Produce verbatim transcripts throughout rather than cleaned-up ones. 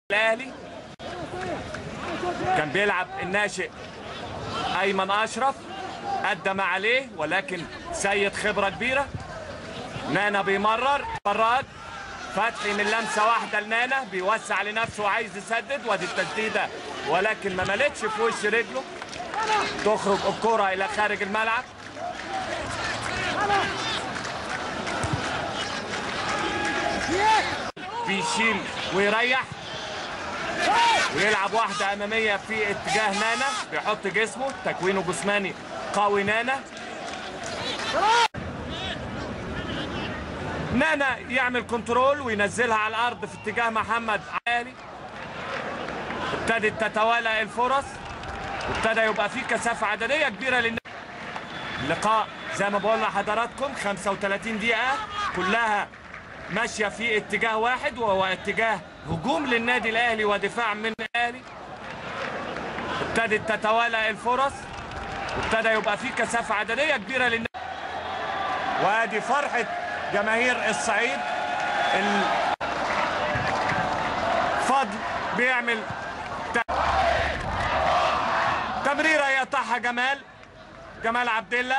الاهلي كان بيلعب الناشئ ايمن اشرف، ادى ما عليه ولكن سيد خبره كبيره. نانا بيمرر فراد فتحي من لمسه واحده لنانا، بيوسع لنفسه وعايز يسدد، وادي التسديده ولكن ما مالتش في وش رجله، تخرج الكره الى خارج الملعب. بيشيل ويريح ويلعب واحده اماميه في اتجاه نانا، بيحط جسمه، تكوينه جسماني قوي. نانا نانا يعمل كنترول وينزلها على الارض في اتجاه محمد علي. ابتدت تتوالى الفرص وابتدى يبقى في كثافه عدديه كبيره للنادي. اللقاء زي ما بقول لحضراتكم خمسة وثلاثين دقيقه كلها ماشيه في اتجاه واحد، وهو اتجاه هجوم للنادي الاهلي ودفاع من الاهلي. ابتدت تتوالى الفرص وابتدى يبقى في كثافه عدديه كبيره للنادي. وادي فرحه جماهير الصعيد. الفضل بيعمل تمريره يقطعها جمال جمال عبد الله،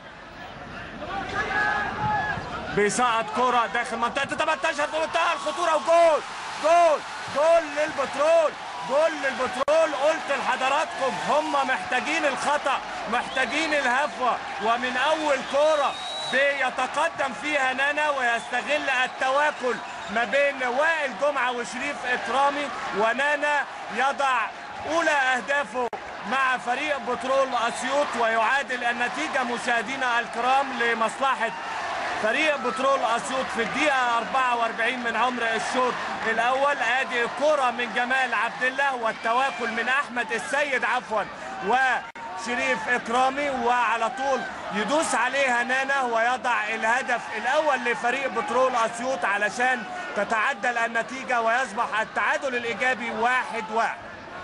بيسقط كرة داخل منطقة تمنتاشر في منتهى الخطورة، وجول جول جول للبترول، جول للبترول. قلت لحضراتكم هم محتاجين الخطأ، محتاجين الهفوة، ومن أول كرة بيتقدم فيها نانا ويستغل التواكل ما بين وائل جمعة وشريف إكرامي، ونانا يضع أولى أهدافه مع فريق بترول أسيوط، ويعادل النتيجة مشاهدينا الكرام لمصلحة فريق بترول أسيوط في الدقيقة أربعة وأربعين من عمر الشوط الأول. ادي كرة من جمال عبد الله والتواكل من أحمد السيد عفوا وشريف إكرامي، وعلى طول يدوس عليها نانا ويضع الهدف الأول لفريق بترول أسيوط علشان تتعدل النتيجة ويصبح التعادل الإيجابي واحد واحد.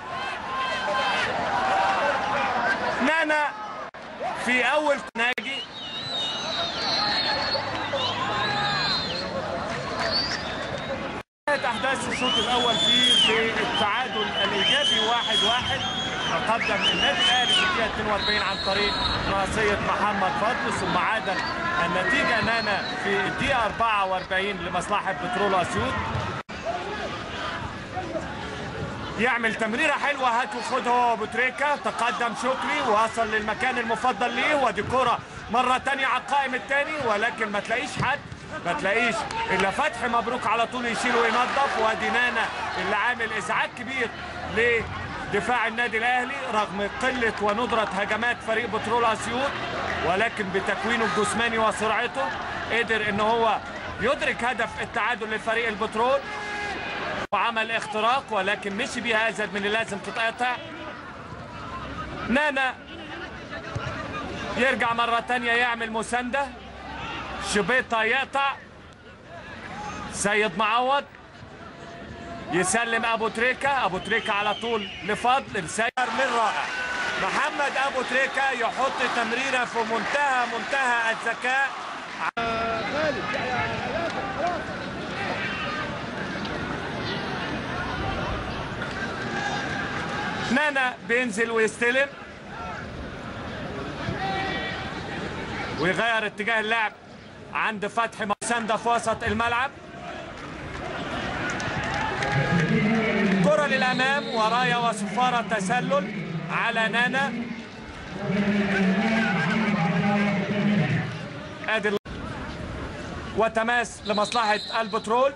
نانا في أول ناجي أحداث الشوط الأول فيه في التعادل الإيجابي واحد واحد. تقدم النادي الأهلي في الدقيقة اثنين وأربعين عن طريق رأسية محمد فضل، ثم عادل النتيجة نانا في الدقيقة أربعة وأربعين لمصلحة بترول أسيوط. يعمل تمريرة حلوة، هات وخد هو أبو تريكة، تقدم شكري ووصل للمكان المفضل ليه، ودي كرة مرة تانية على القائم الثاني ولكن ما تلاقيش حد، ما تلاقيش الا فتحي مبروك على طول يشيل وينظف. وادي نانا اللي عامل ازعاج كبير لدفاع النادي الاهلي رغم قله وندره هجمات فريق بترول اسيوط، ولكن بتكوينه الجسماني وسرعته قدر ان هو يدرك هدف التعادل لفريق البترول وعمل اختراق، ولكن مشي بيها ازيد من اللي لازم تتقطع. نانا يرجع مره ثانيه يعمل مسانده، شبيطة يقطع، سيد معوض يسلم ابو تريكة، ابو تريكة على طول لفضل سير من رائع. محمد ابو تريكة يحط تمريرة في منتهى منتهى الذكاء. نانا بينزل ويستلم ويغير اتجاه اللعب عند فتحي مساندة في وسط الملعب. كرة للأمام ورايا وصفارة تسلل على نانا. ادي وتماس لمصلحة البترول.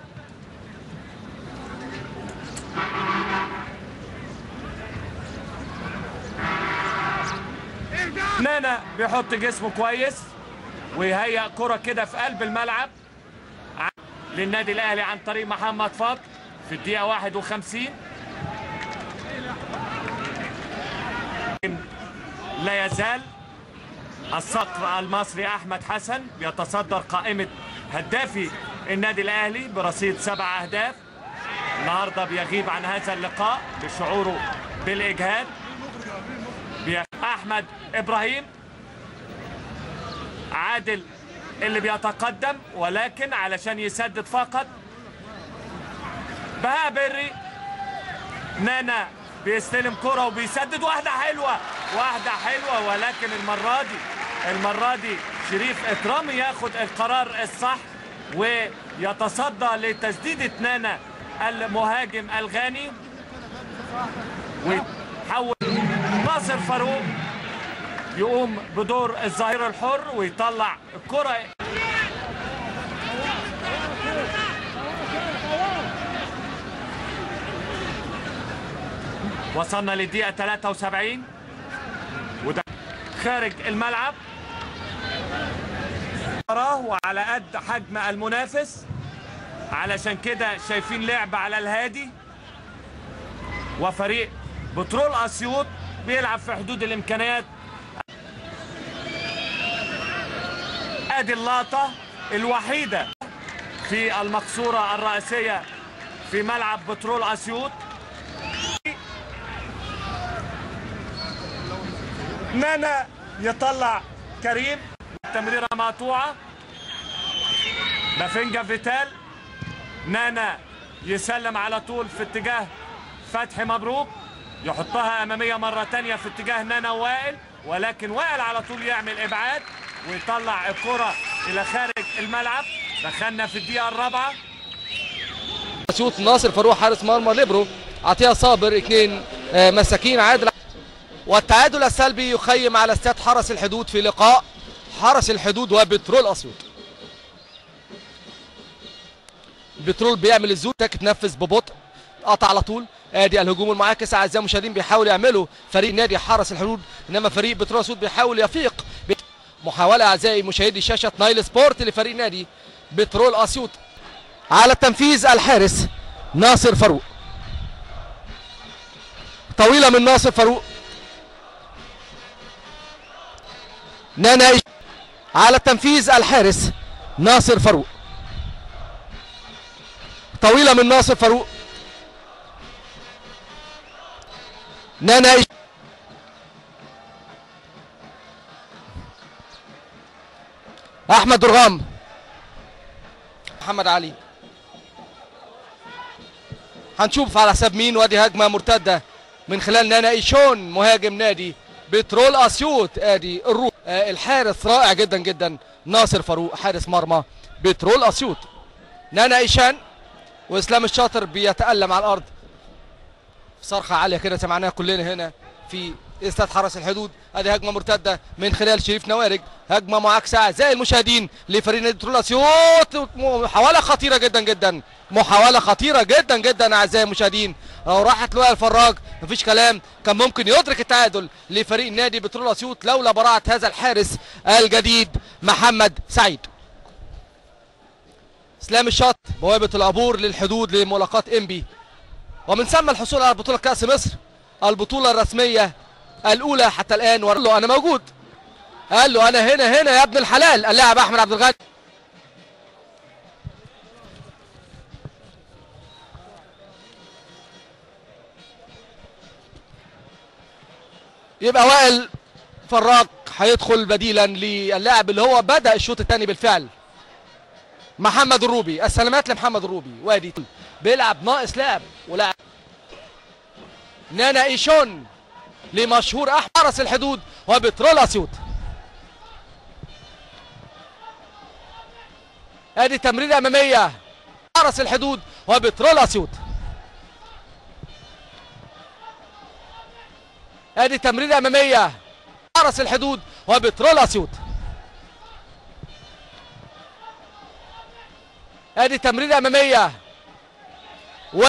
نانا بيحط جسمه كويس ويهيأ كرة كده في قلب الملعب للنادي الأهلي عن طريق محمد فضل في الدقيقة واحد وخمسين. لا يزال الصقر المصري أحمد حسن بيتصدر قائمة هدافي النادي الأهلي برصيد سبع أهداف. النهارده بيغيب عن هذا اللقاء بشعوره بالإجهاد. أحمد إبراهيم عادل اللي بيتقدم ولكن علشان يسدد فقط. بهاء بري نانا بيستلم كرة وبيسدد واحدة حلوة، واحدة حلوة، ولكن المرة دي المرة دي شريف إكرامي ياخد القرار الصح ويتصدى لتسديدة نانا المهاجم الغاني، ويحول ناصر فاروق يقوم بدور الظهير الحر ويطلع الكرة. وصلنا للدقيقة ثلاثة وسبعين وده خارج الملعب وعلى قد حجم المنافس، علشان كده شايفين لعب على الهادي، وفريق بترول اسيوط بيلعب في حدود الامكانيات. ادي اللقطة الوحيدة في المقصورة الرئيسية في ملعب بترول اسيوط. نانا يطلع كريم، تمريرة مقطوعة، بافنجا فيتال، نانا يسلم على طول في اتجاه فتحي مبروك، يحطها أمامية مرة تانية في اتجاه نانا وائل، ولكن وائل على طول يعمل إبعاد ويطلع الكرة إلى خارج الملعب. دخلنا في الدقيقة الرابعة. اسيوط ناصر فاروق حارس مرمى ليبرو، عطية صابر اثنين مساكين عادل. والتعادل السلبي يخيم على استاد حرس الحدود في لقاء حرس الحدود وبترول اسيوط. البترول بيعمل الزود تنفذ ببطء، قطع على طول. ادي الهجوم المعاكس اعزائي المشاهدين بيحاول يعمله فريق نادي حرس الحدود، انما فريق بترول اسيوط بيحاول يفيق. محاوله اعزائي مشاهدي شاشه نايل سبورت لفريق نادي بترول اسيوط. على التنفيذ الحارس ناصر فاروق، طويله من ناصر فاروق. نانا على التنفيذ الحارس ناصر فاروق، طويلة من ناصر فاروق. نانا احمد درغام، محمد علي، هنشوف على حساب مين. وادي هجمة مرتدة من خلال نانا ايشون مهاجم نادي بترول اسيوط. ادي الروح آه الحارس رائع جدا جدا ناصر فاروق حارس مرمى بترول اسيوط. نانا ايشان واسلام الشاطر بيتألم على الارض، صرخة عالية كده سمعناها كلنا هنا في استاد حرس الحدود. ادي هجمة مرتدة من خلال شريف نوارج، هجمة معاكسة اعزائي المشاهدين لفريق نادي بترول اسيوط. محاولة خطيرة جدا جدا، محاولة خطيرة جدا جدا اعزائي المشاهدين. لو راحت لوائل الفراج مفيش كلام، كان ممكن يدرك التعادل لفريق نادي بترول اسيوط لولا براعة هذا الحارس الجديد محمد سعيد. اسلام الشاط بوابة العبور للحدود لملاقاة انبي، ومن ثم الحصول على بطولة كأس مصر البطولة الرسمية الأولى حتى الآن. وقال له أنا موجود، قال له أنا هنا هنا يا ابن الحلال اللاعب أحمد عبد الغني. يبقى وائل فراج هيدخل بديلا للاعب اللي هو بدأ الشوط الثاني بالفعل محمد الروبي. السلامات لمحمد الروبي. وادي بيلعب ناقص لاعب ولاعب. نانا ايشون لمشهور حرس الحدود وبترول اسيوط. ادي تمريره اماميه حرس الحدود وبترول اسيوط. ادي تمريره اماميه حرس الحدود وبترول اسيوط. ادي تمريره اماميه